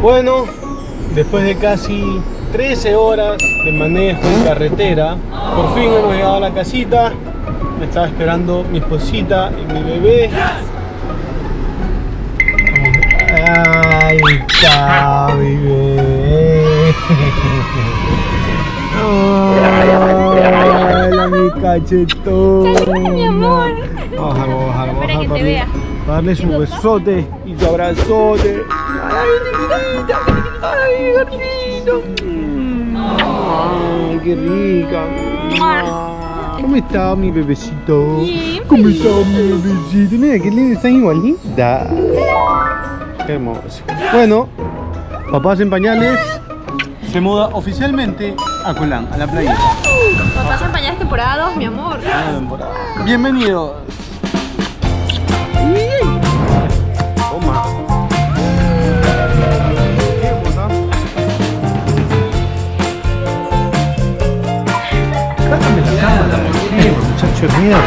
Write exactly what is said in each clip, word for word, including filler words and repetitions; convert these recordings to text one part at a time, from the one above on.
Bueno, después de casi trece horas de manejo en carretera, por fin hemos llegado a la casita. Me estaba esperando mi esposita y mi bebé. Ahí está mi bebé. Hola mi cachetón. Saluda, mi amor. Vamos a bajar, vamos a bajar, vamos a Espera que bajar te vea. para darle su besote y su abrazote. Ay, chiquitita, ay, gordito. Ay, qué rica. ¿Cómo está mi bebecito? Bien, ¿Cómo está mi bebecito? Mira, que linda, están igualitas. Qué hermoso. Bueno, Papás en Pañales se muda oficialmente a Colán, a la playa. Papás en Pañales temporada dos, mi amor. Bienvenidos. Toma. Cállame la cámara, muchacho de mierda.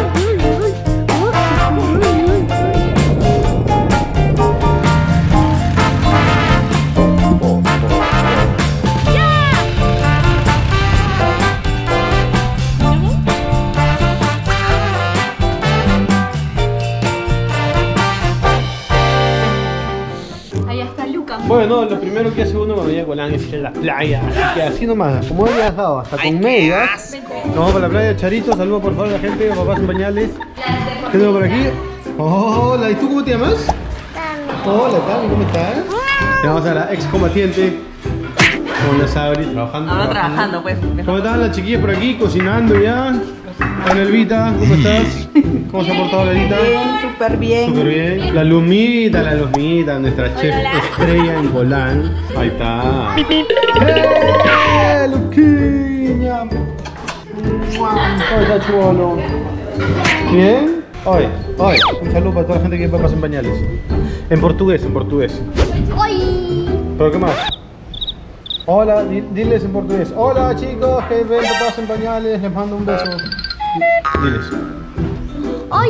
Bueno, lo primero que hace uno cuando llega a Colán es ir a la playa, así que así nomás, como he viajado hasta con medias, nos vamos para la playa. Charito, saludos por favor a la gente, Papás en Pañales. ¿Qué tengo por aquí? Hola, ¿y tú cómo te llamas? Tami. Hola, Tami, ¿cómo estás? Tenemos a la excombatiente, con la Sabri, trabajando. Ahora trabajando, pues. ¿Cómo están las chiquillas por aquí? Cocinando ya. Hola, Elvita, ¿cómo estás? ¿Cómo se ha portado la Elvita? Bien, súper bien. Súper bien. La Lumita, la Lumita, nuestra chef estrella en Colán. Ahí está. ¡Eh, Luquiña! ¿Cómo está, chulo? ¿Bien? Hoy, hoy. Un saludo para toda la gente que Papás en Pañales. En portugués, en portugués. ¡Ay! ¿Pero qué más? Hola, di, diles en portugués. Hola chicos, que ven Papás en Pañales, les mando un beso. Diles. ¡Ay!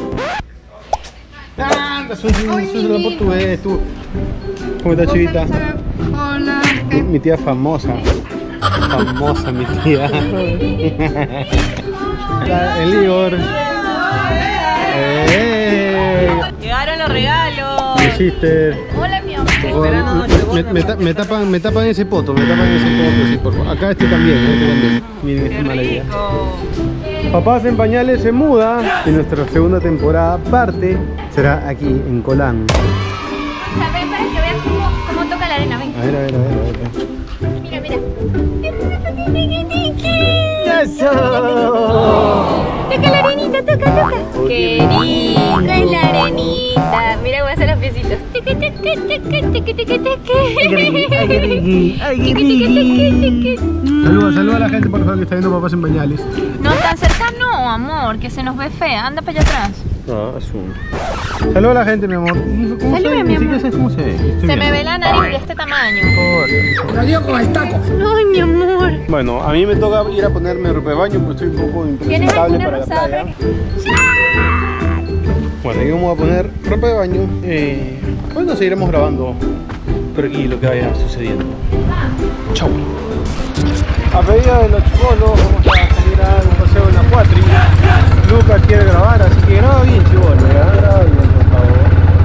Ah, eso es en portugués, tú. ¿Cómo estás, chivita? Hola. Mi, mi tía famosa. Famosa mi tía. La- El Igor. ¡Eh! Llegaron los regalos. Mi sister. Hola, mi amor. Por favor, me, me, ta- me tapan, me tapan ese poto, me tapan ese poto, sí, por favor. Acá este también, este también. Miren Qué esta maravilla. rico. Papás en Pañales se muda y nuestra segunda temporada parte será aquí en Colán. A ver, para que veas cómo, cómo toca la arena, ven. A ver, a ver, a ver, a ver. Mira, mira. ¡Eso! Toca la arenita, toca, toca. Qué rica es la arenita. Mira cómo hacen los piecitos. Tique, tique, tique, tique, tique, tique. Saluda, saluda a la gente por favor que está viendo Papás en Pañales. No tan cercano, amor, que se nos ve fea. Anda para allá atrás. No, asumo. Saluda a la gente, mi amor. ¿Cómo Saluda, se ve? mi Ni amor. siquiera sabes cómo se ve. Estoy Se me viendo. ve la nariz de este tamaño. Por favor. Ay, mi amor. Bueno, a mí me toca ir a ponerme ropa de baño porque estoy un poco ¿Tienes impresentable alguna para la rosada? playa. Bueno, yo me voy a poner ropa de baño. Eh, bueno, seguiremos grabando por aquí lo que vaya sucediendo. Chau. A pedida de los chibolos, vamos a salir a un paseo en la cuatri. Lucas quiere grabar, así que graba bien, chibolo, ¿verdad? Graba bien, por favor.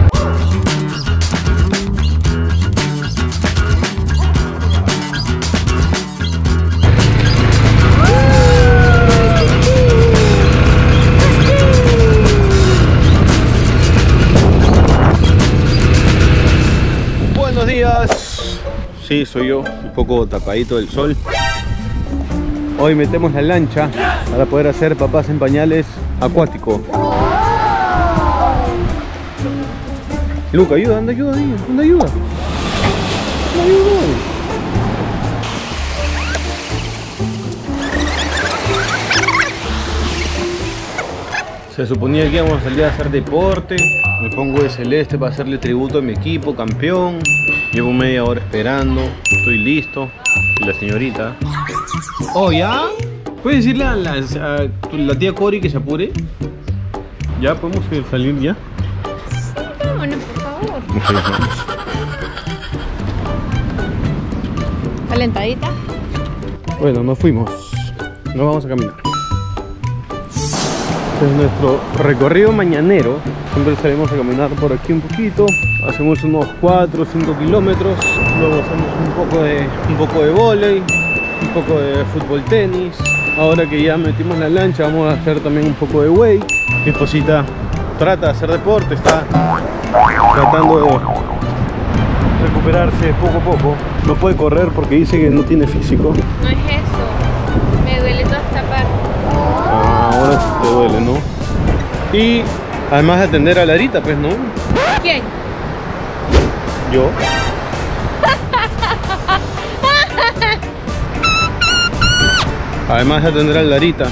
Buenos días. Sí, soy yo, un poco tapadito del sol. Hoy metemos la lancha para poder hacer Papás en Pañales acuático. Luca, ayuda, anda ayuda, ahí, anda ayuda. Anda ayuda. Se suponía que íbamos a salir a hacer deporte. Me pongo de celeste para hacerle tributo a mi equipo, campeón. Llevo media hora esperando, estoy listo. Y la señorita. Oh, ¿ya? ¿Puedes decirle a la, a tu- la tía Cori que se apure? ¿Ya podemos salir ya? Vámonos, por favor. Calentadita. Bueno, nos fuimos. Nos vamos a caminar. Este es nuestro recorrido mañanero. Siempre salimos a caminar por aquí un poquito. Hacemos unos cuatro o cinco kilómetros. Luego hacemos un poco de, un poco de vóley, un poco de fútbol tenis. Ahora que ya metimos la lancha, vamos a hacer también un poco de wake. Mi esposita trata de hacer deporte, está tratando de recuperarse poco a poco. No puede correr porque dice que no tiene físico. No es eso. Me duele toda esta parte. Ah, ahora sí te duele, ¿no? Y además de atender a Larita, pues, ¿no? ¿Quién? Yo. Además de atender a Larita,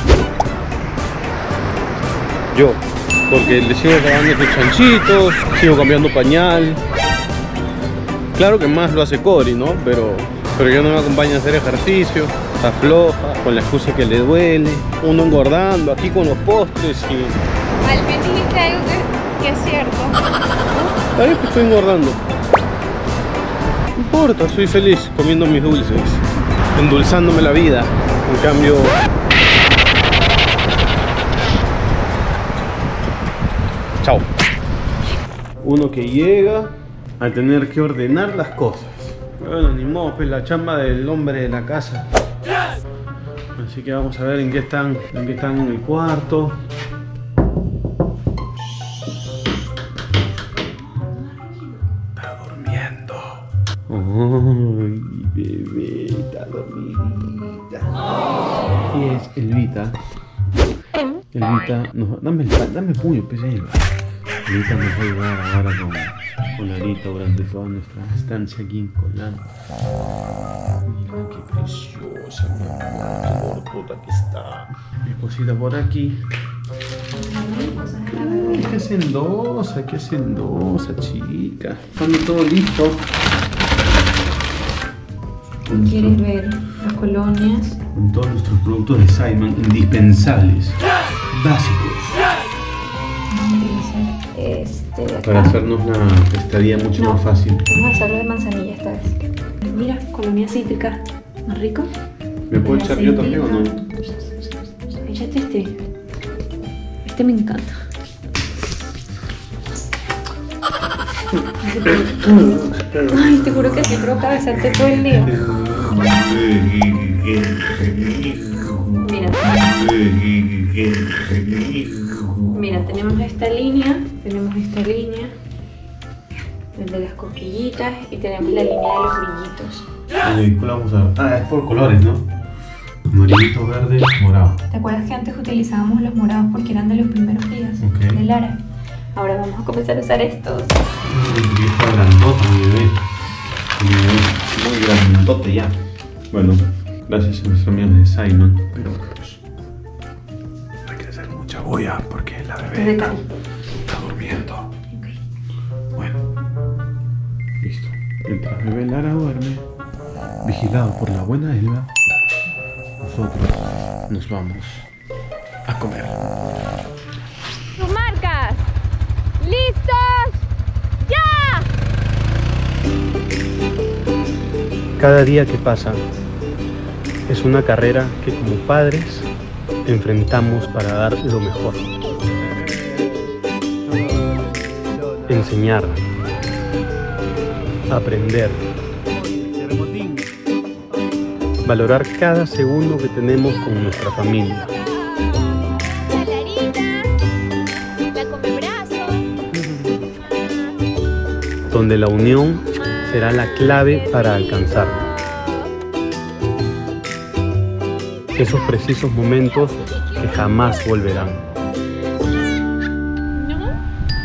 yo, porque le sigo dando sus chanchitos, sigo cambiando pañal. Claro que más lo hace Cori, ¿no? Pero, pero yo no me acompaña a hacer ejercicio, está floja, con la excusa que le duele, uno engordando aquí con los postres y... Al fin dijiste algo que, que es cierto. ¿Sabes que estoy engordando? No importa, soy feliz comiendo mis dulces, endulzándome la vida. En cambio, chao. Uno que llega a tener que ordenar las cosas. Bueno, ni modo, pues la chamba del hombre de la casa. Así que vamos a ver en qué están, en qué están en el cuarto. Está durmiendo. Ay, bebé, está dormidita. Y es Elvita. Elvita, no, dame el dame el puño, pues Elva. Elvita nos va a ayudar ahora con, con Larita durante toda nuestra estancia aquí en Colán. Mira qué preciosa, mi amor, qué gordota que está. Mi cosita por aquí. Ay, qué sendosa, qué sendosa, chica. Cuando todo listo. ¿Quieres ver las colonias? Con todos nuestros productos de Simon indispensables, básicos, Este de acá. para hacernos la estadía mucho No. más fácil. Vamos a hacerlo de manzanilla esta vez. Mira, colonia cítrica. ¿Más rico? ¿Me puedo echar yo también o no? Échate este. Este me encanta. Ay, te juro que siempre voy a besarte todo el día. Mira. Mira, tenemos esta línea, tenemos esta línea, el de las coquillitas y tenemos la línea de los brillitos. Oye, ¿cuál vamos a ver? Ah, es por colores, ¿no? Amarillito, verde, morado. ¿Te acuerdas que antes utilizábamos los morados porque eran de los primeros días Ok. de Lara? Ahora vamos a comenzar a usar estos. Y está grandote, mi bebé. Mi bebé, muy grandote ya. Bueno, gracias a nuestros amigos de Simon. Pero pues, hay que hacer mucha bulla porque la Este es bebé de está, cal. está durmiendo. Ok. Bueno, listo. Mientras bebé Lara duerme, vigilado por la buena Elba, nosotros nos vamos a comer. ¡Tus marcas! ¡Listos! ¡Ya! Cada día que pasa es una carrera que como padres enfrentamos para dar lo mejor. Enseñar, aprender, valorar cada segundo que tenemos con nuestra familia. La Larita, la come brazo. Donde la unión será la clave para alcanzarlo. Esos precisos momentos que jamás volverán.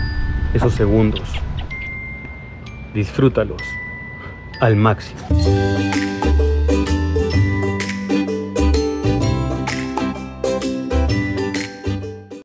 Esos segundos, disfrútalos al máximo.